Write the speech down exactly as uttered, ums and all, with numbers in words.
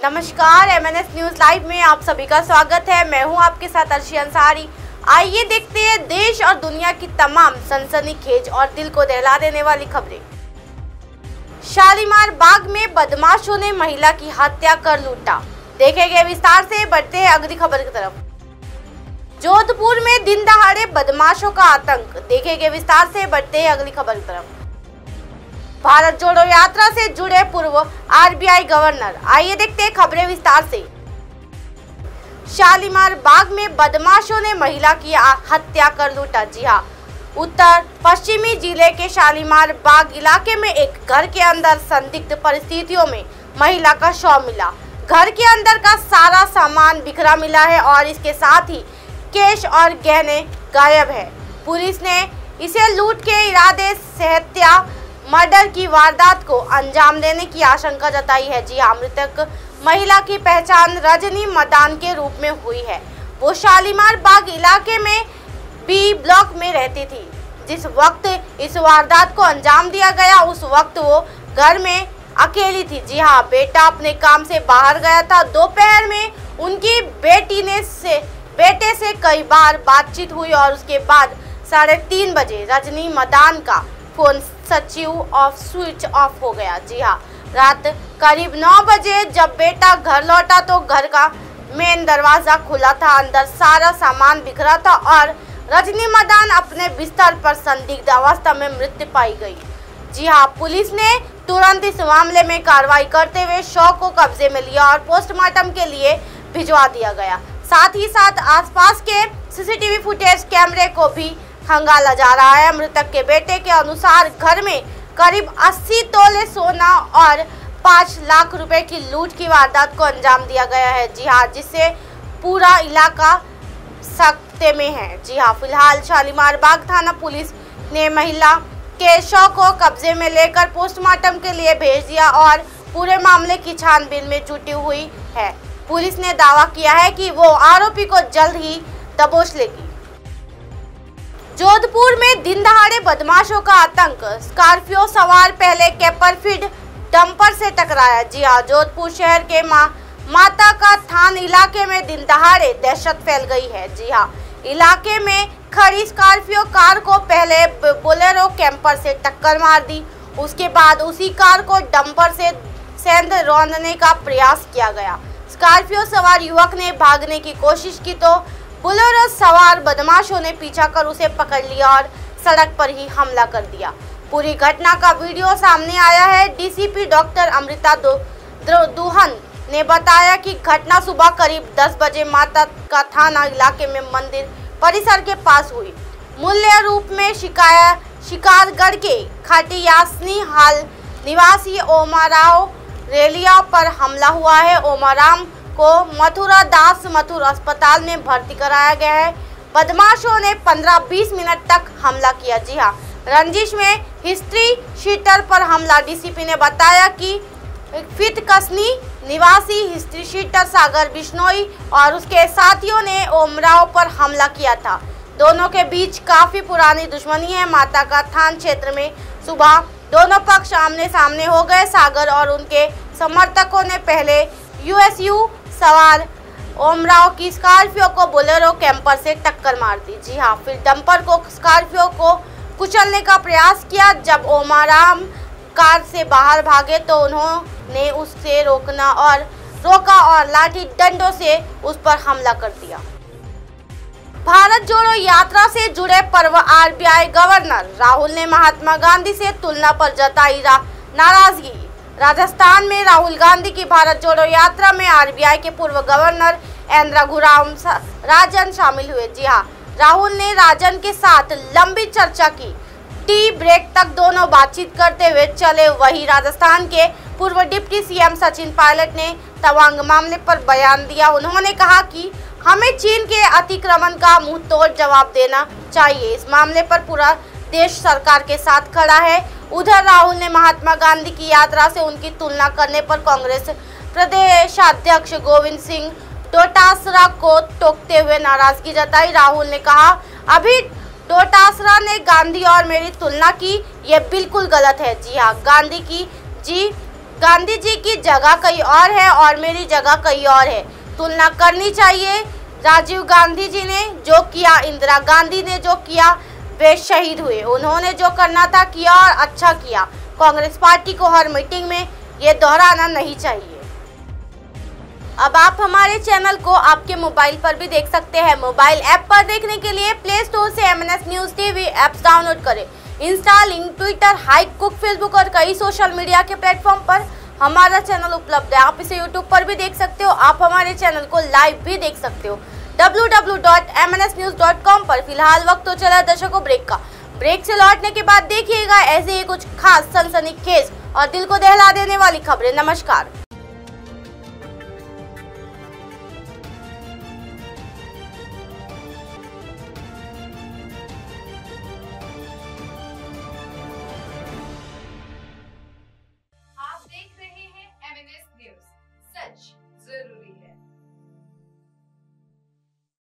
नमस्कार, M N S news live में आप सभी का स्वागत है। मैं हूं आपके साथ अर्शी अंसारी। आइए देखते हैं देश और दुनिया की तमाम सनसनीखेज और दिल को दहला देने वाली खबरें। शालीमार बाग में बदमाशों ने महिला की हत्या कर लूटा। देखे गए विस्तार से बढ़ते हैं अगली खबर की तरफ। जोधपुर में दिन दहाड़े बदमाशों का आतंक। देखे गए विस्तार से बढ़ते हैं अगली खबर की तरफ। भारत जोड़ो यात्रा से जुड़े पूर्व आर बी आई गवर्नर। आइए देखते हैं खबरें विस्तार से। शालीमार बाग में बदमाशों ने महिला की हत्या कर लूटा। जी हां, उत्तर पश्चिमी जिले के शालीमार बाग इलाके में एक घर के अंदर संदिग्ध परिस्थितियों में महिला का शव मिला। घर के अंदर का सारा सामान बिखरा मिला है और इसके साथ ही कैश और गहने गायब है। पुलिस ने इसे लूट के इरादे से हत्या मर्डर की वारदात को अंजाम देने की आशंका जताई है। जी हां, मृतक महिला की पहचान रजनी मदान के रूप में हुई है। वो शालीमार बाग इलाके में बी ब्लॉक में रहती थी। जिस वक्त इस वारदात को अंजाम दिया गया उस वक्त वो घर में अकेली थी। जी हां, बेटा अपने काम से बाहर गया था। दोपहर में उनकी बेटी ने से बेटे से कई बार बातचीत हुई और उसके बाद साढ़े तीन बजे रजनी मदान का फोन सचिव ऑफ स्विच ऑफ हो गया। जी हाँ, रात करीब नौ बजे जब बेटा घर लौटा तो घर का मेन दरवाजा खुला था। अंदर सारा सामान बिखरा था और रजनी मदान अपने बिस्तर पर संदिग्ध अवस्था में मृत पाई गई। जी हाँ, पुलिस ने तुरंत इस मामले में कार्रवाई करते हुए शव को कब्जे में लिया और पोस्टमार्टम के लिए भिजवा दिया गया। साथ ही साथ आसपास के C C T V footage कैमरे को भी खंगाला जा रहा है। मृतक के बेटे के अनुसार घर में करीब अस्सी तोले सोना और पाँच लाख रुपए की लूट की वारदात को अंजाम दिया गया है। जी हाँ, जिससे पूरा इलाका सख्ते में है। जी हाँ, फिलहाल शालीमार बाग थाना पुलिस ने महिला के शव को कब्जे में लेकर पोस्टमार्टम के लिए भेज दिया और पूरे मामले की छानबीन में जुटी हुई है। पुलिस ने दावा किया है कि वो आरोपी को जल्द ही दबोच लेगी। जोधपुर में दिन दहाड़े बदमाशों का आतंक। स्कॉर्पियो सवार पहले कैपरफील्ड डंपर से टकराया। जी हां, जोधपुर शहर के मा, माता का थान इलाके में दिन दहाड़े दहशत फैल गई है। जी हां, इलाके में खड़ी स्कॉर्पियो कार को पहले बोलेरो कैंपर से टक्कर मार दी। उसके बाद उसी कार को डंपर से सेंध रौंदने का प्रयास किया गया। स्कॉर्पियो सवार युवक ने भागने की कोशिश की तो बोलेरो सवार बदमाशों ने पीछा कर उसे पकड़ लिया और सड़क पर ही हमला कर दिया। पूरी घटना का वीडियो सामने आया है। D C P doctor Amrita Duhan ने बताया कि घटना सुबह करीब दस बजे माता का थाना इलाके में मंदिर परिसर के पास हुई। मूल्य रूप में शिकायत शिकारगढ़ के खाटी यासनी हाल निवासी ओमाराव रेलिया पर हमला हुआ है। ओमाराम को मथुरा दास मथुर अस्पताल में भर्ती कराया गया है। बदमाशों ने पंद्रह बीस मिनट तक हमला किया। जी हाँ, रंजिश में हिस्ट्री शीटर पर हमला। डी सी पी ने बताया कि फित कसनी निवासी हिस्ट्री शीटर सागर बिश्नोई और उसके साथियों ने ओमराव पर हमला किया था। दोनों के बीच काफी पुरानी दुश्मनी है। माता का थान क्षेत्र में सुबह दोनों पक्ष आमने सामने हो गए। सागर और उनके समर्थकों ने पहले यू एस यू सवार ओमराव की स्कॉर्पियो को बोलेरो कैंपर से टक्कर मार दी। जी हाँ, फिर डंपर को स्कॉर्पियो को कुचलने का प्रयास किया। जब ओमाराम कार से बाहर भागे तो उन्होंने उससे रोकना और रोका और लाठी डंडों से उस पर हमला कर दिया। भारत जोड़ो यात्रा से जुड़े पर्व R B I governor Rahul ने महात्मा गांधी से तुलना पर जताई नाराजगी। राजस्थान में राहुल गांधी की भारत जोड़ो यात्रा में आर बी आई के पूर्व गवर्नर एन रघुराम राजन शामिल हुए। जी हाँ, राहुल ने राजन के साथ लंबी चर्चा की। टी ब्रेक तक दोनों बातचीत करते हुए चले। वही राजस्थान के पूर्व deputy C M Sachin Pilot ने तवांग मामले पर बयान दिया। उन्होंने कहा कि हमें चीन के अतिक्रमण का मुंह तोड़ जवाब देना चाहिए। इस मामले पर पूरा देश सरकार के साथ खड़ा है। उधर राहुल ने महात्मा गांधी की यात्रा से उनकी तुलना करने पर कांग्रेस प्रदेशाध्यक्ष गोविंद सिंह डोटासरा को टोकते हुए नाराजगी जताई। राहुल ने कहा, अभी डोटासरा ने गांधी और मेरी तुलना की, ये बिल्कुल गलत है। जी हाँ, गांधी की जी गांधी जी की जगह कहीं और है और मेरी जगह कहीं और है, तुलना करनी चाहिए। राजीव गांधी जी ने जो किया, इंदिरा गांधी ने जो किया, वे शहीद हुए, उन्होंने जो करना था किया और अच्छा किया। कांग्रेस पार्टी को हर मीटिंग में ये दोहराना नहीं चाहिए। अब आप हमारे चैनल को आपके मोबाइल पर भी देख सकते हैं। मोबाइल ऐप पर देखने के लिए प्ले स्टोर से M N S news TV apps download करें। Insta, link, Twitter, Hike Koo, Facebook और कई सोशल मीडिया के प्लेटफॉर्म पर हमारा चैनल उपलब्ध है। आप इसे यूट्यूब पर भी देख सकते हो। आप हमारे चैनल को लाइव भी देख सकते हो W W W dot M N S news dot com पर। फिलहाल वक्त तो चला दर्शकों ब्रेक का। ब्रेक से लौटने के बाद देखिएगा ऐसे ही कुछ खास, सनसनीखेज और दिल को दहला देने वाली खबरें। नमस्कार।